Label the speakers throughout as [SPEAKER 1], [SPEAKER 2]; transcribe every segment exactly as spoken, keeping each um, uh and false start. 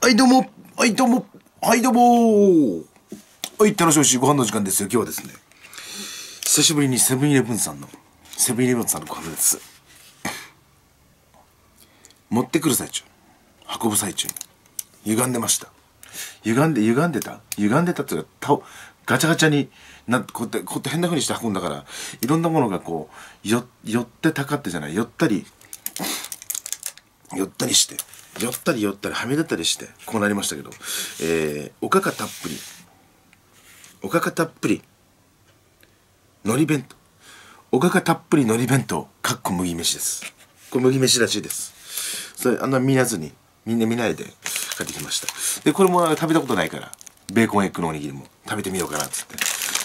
[SPEAKER 1] はいどうも、はいどうも、はいどうも。はい、楽しみしご飯の時間ですよ。今日はですね、久しぶりにセブンイレブンさんの、セブンイレブンさんのご飯です。持ってくる最中、運ぶ最中に、歪んでました。歪んで、歪んでた歪んでたっていうか、たガチャガチャになこうやって、こうやって変な風にして運んだから、いろんなものがこう、よ、寄ってたかってじゃない、寄ったり、寄ったりして、寄ったり寄ったりはみ出たりしてこうなりましたけど、えー、おかかたっぷりおかかたっぷり海苔弁当おかかたっぷり海苔弁当かっこ麦飯です。これ麦飯らしいです。それあんな見なずにみんな見ないで買ってきました。でこれも食べたことないからベーコンエッグのおにぎりも食べてみようかなっつって、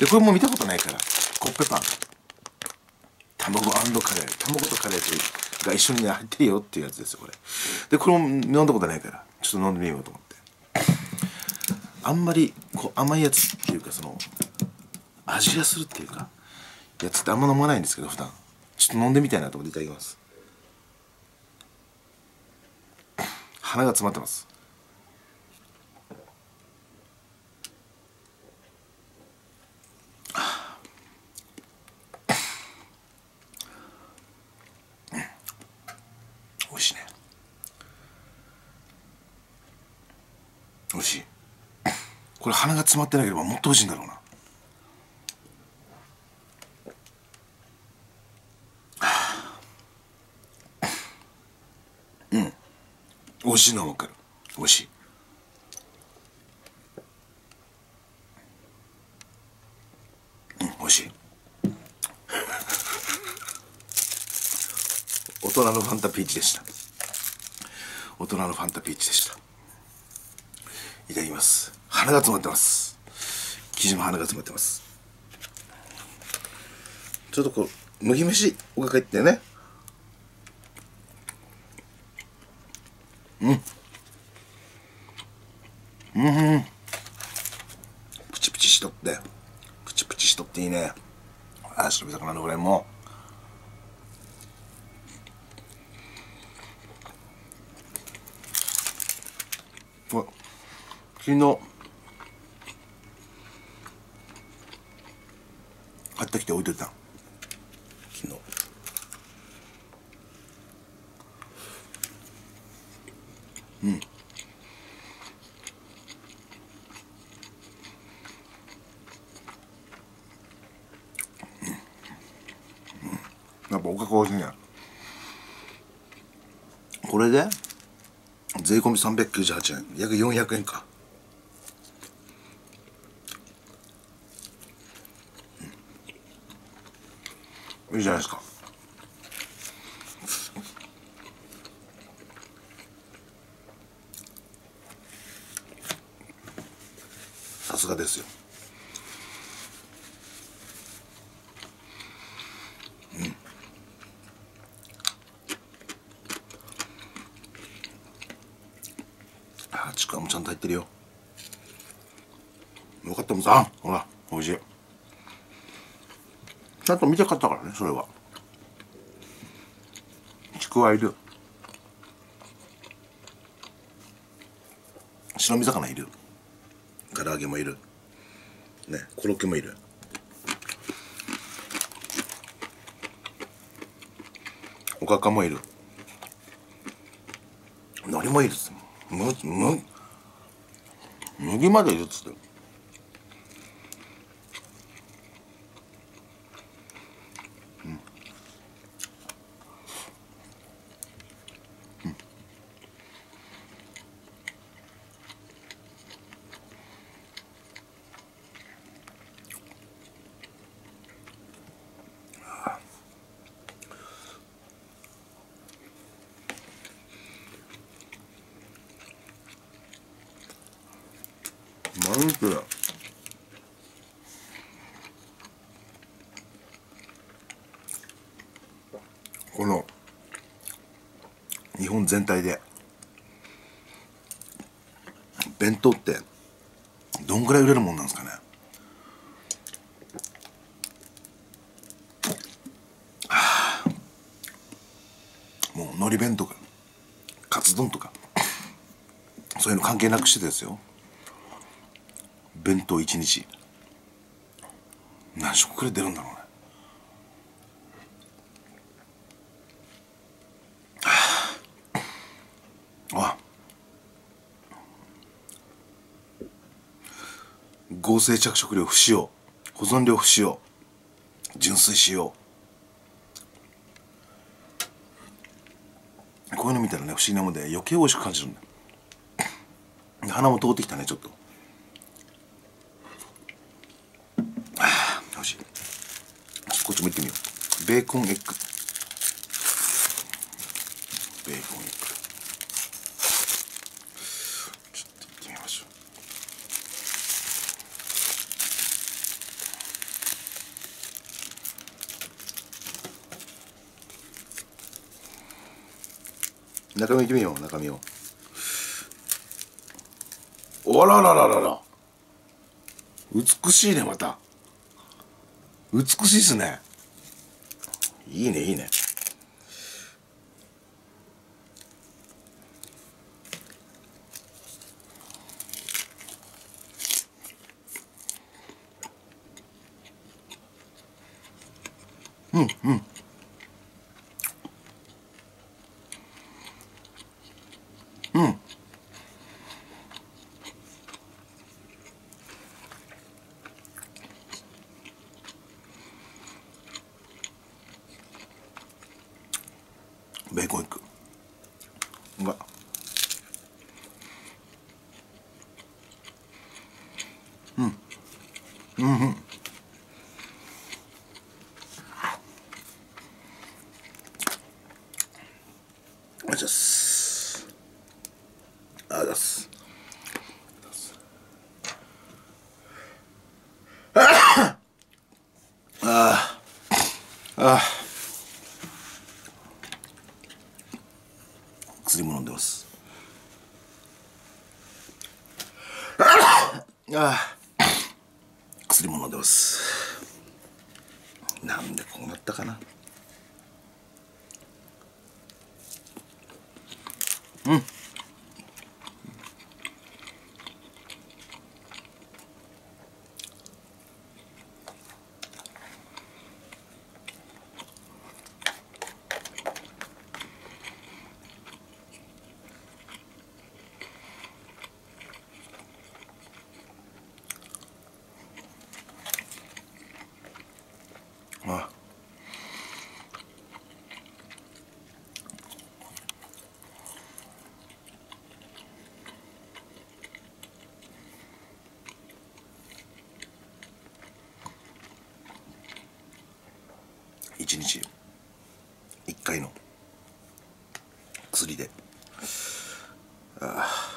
[SPEAKER 1] でこれも見たことないからコッペパン卵カレー卵とカレーが一緒に入ってるよっていうやつですよこれで。これも飲んだことないからちょっと飲んでみようと思って、あんまりこう甘いやつっていうかその味がするっていうかやつってあんま飲まないんですけど普段ちょっと飲んでみたいなと思っていただきます。鼻が詰まってます。美味しいね。美味しい。これ鼻が詰まってなければもっと美味しいんだろうな。うん美味しいのは分かる。美味しい。うん美味しい。大人のファンタピーチでした。大人のファンタピーチでした。いただきます。鼻が詰まってます。生地も鼻が詰まってます。ちょっとこう麦飯おかかいってね。うんうんプチプチしとってプチプチしとっていいね。あ白身魚のぐらいもうわ昨日買ってきて置いといた。昨日うんやっぱおかか美味しいね。これで税込みさんびゃくきゅうじゅうはちえん約よんひゃくえんか。うん、いいじゃないですか。さすがですよ。うんあちくわもちゃんと入ってるよ。よかったもんさほら美味しい。ちゃんと見たかったからねそれは。ちくわいる、白身魚いる、唐揚げもいるね、コロッケもいる、おかかもいる、海苔もいるっす。むむ麦までいるっつって。何これ。この日本全体で弁当ってどんぐらい売れるもんなんですかね。もう海苔弁とかカツ丼とかそういうの関係なくしてですよ、弁当いちにち何食くらい出るんだろうね。あ、合成着色料不使用、保存料不使用、純粋使用。こういうの見たらね、不思議なもんで余計美味しく感じるんだよ。鼻も通ってきたね、ちょっと。ああ、おいしい。ちょっとこっちもいってみよう。ベーコンエッグ、ベーコンエッグ、ちょっといってみましょう。中身いってみよう、中身を。おららららら、美しいね。また美しいっすね。いいね、いいね。うんうんうん。ベーコンエッグ、うわ、うんうんうん。あざっす、あざっす。ああ、薬も飲んでます。ああ、薬も飲んでます。なんでこうなったかな。うん。あ、一日一回の薬で、ああ、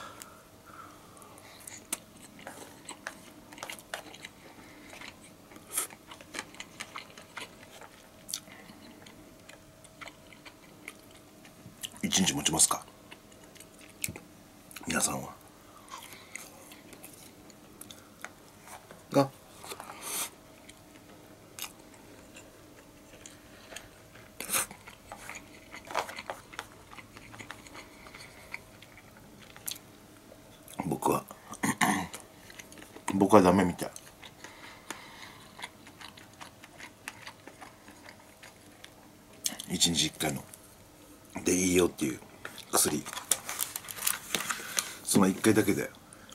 [SPEAKER 1] 一日持ちますか、皆さんは。が僕は僕はダメみたい。一日一回のでいいよっていう薬、その一回だけで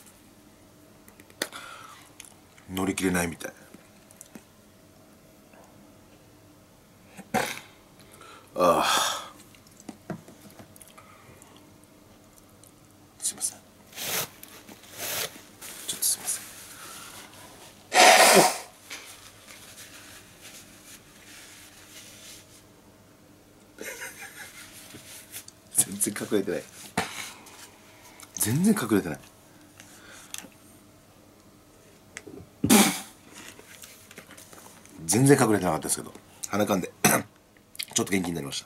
[SPEAKER 1] 乗り切れないみたい。ああ、すいません、ちょっとすいません。全然隠れてない、全然隠れてない。全然隠れてなかったですけど、鼻かんでちょっと元気になりました。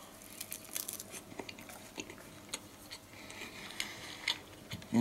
[SPEAKER 1] うん。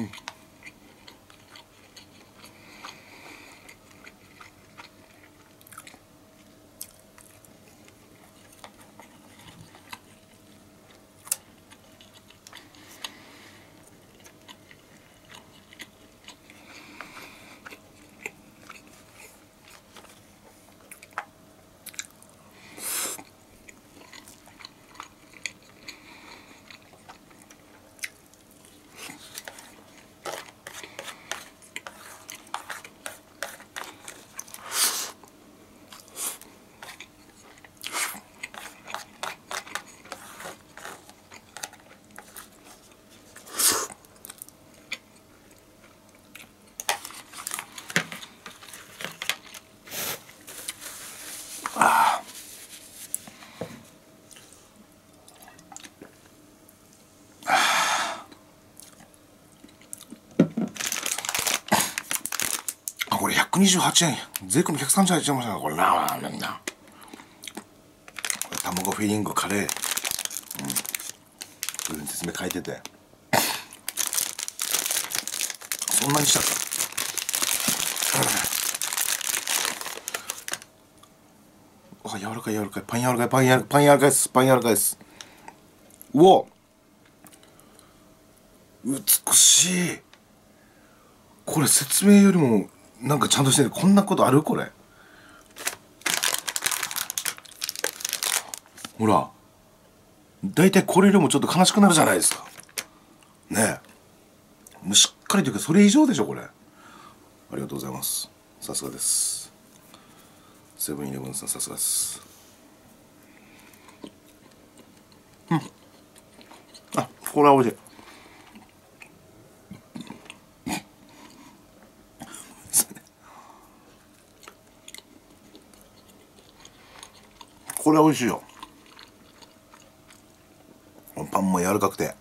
[SPEAKER 1] くにじゅうはちえん、税込みひゃくさんじゅうはちえんましたから、これなみんな。卵フィリングカレー、うん、こういうふうに説明書いてて、そんなにしたか。あ、柔らかい柔らかい、パン柔らかい、パン柔らかい、パン柔らかいです、パン柔らかいです。うお、美しい。これ説明よりもなんかちゃんとしてる。こんなことある？これほら、だいたいこれよりもちょっと悲しくなるじゃないですかね。えもうしっかりというか、それ以上でしょこれ。ありがとうございます。さすがです。セブンイレブンさん、さすがです。うん、あ、これはおいしい。これはおいしいよ。パンも柔らかくて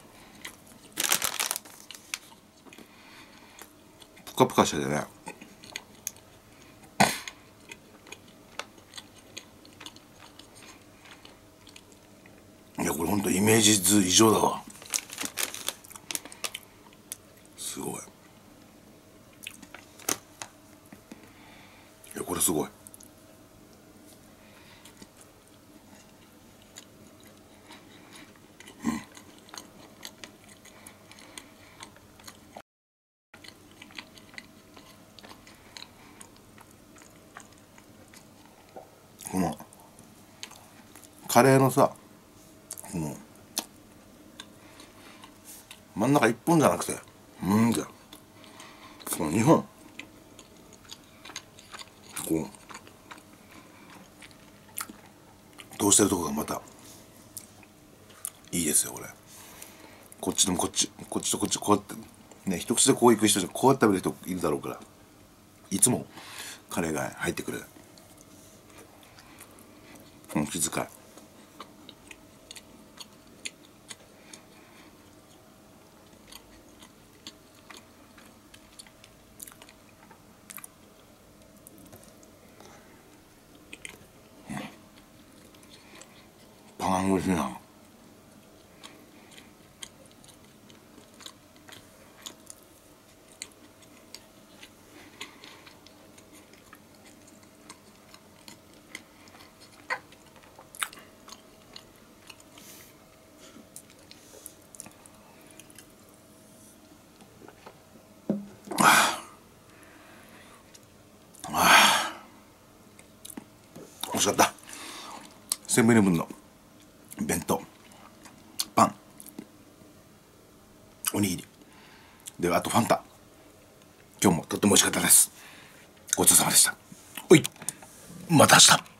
[SPEAKER 1] プカプカしててね。いや、これほんとイメージ図異常だわ。すごい。いや、これすごい。このカレーのさ、この真ん中一本じゃなくて、うんじゃこの二本、こう通してるとこがまたいいですよ。これこっちでもこっち、こっちとこっち、こうやってね、一口でこういく人じゃ、こうやって食べる人いるだろうから、いつもカレーが入ってくる、この気遣い。パン美味しいな。美味しかった。セブンイレブンの弁当、パン、おにぎりで、あとファンタ、今日もとっても美味しかったです。ごちそうさまでした。おい、また明日。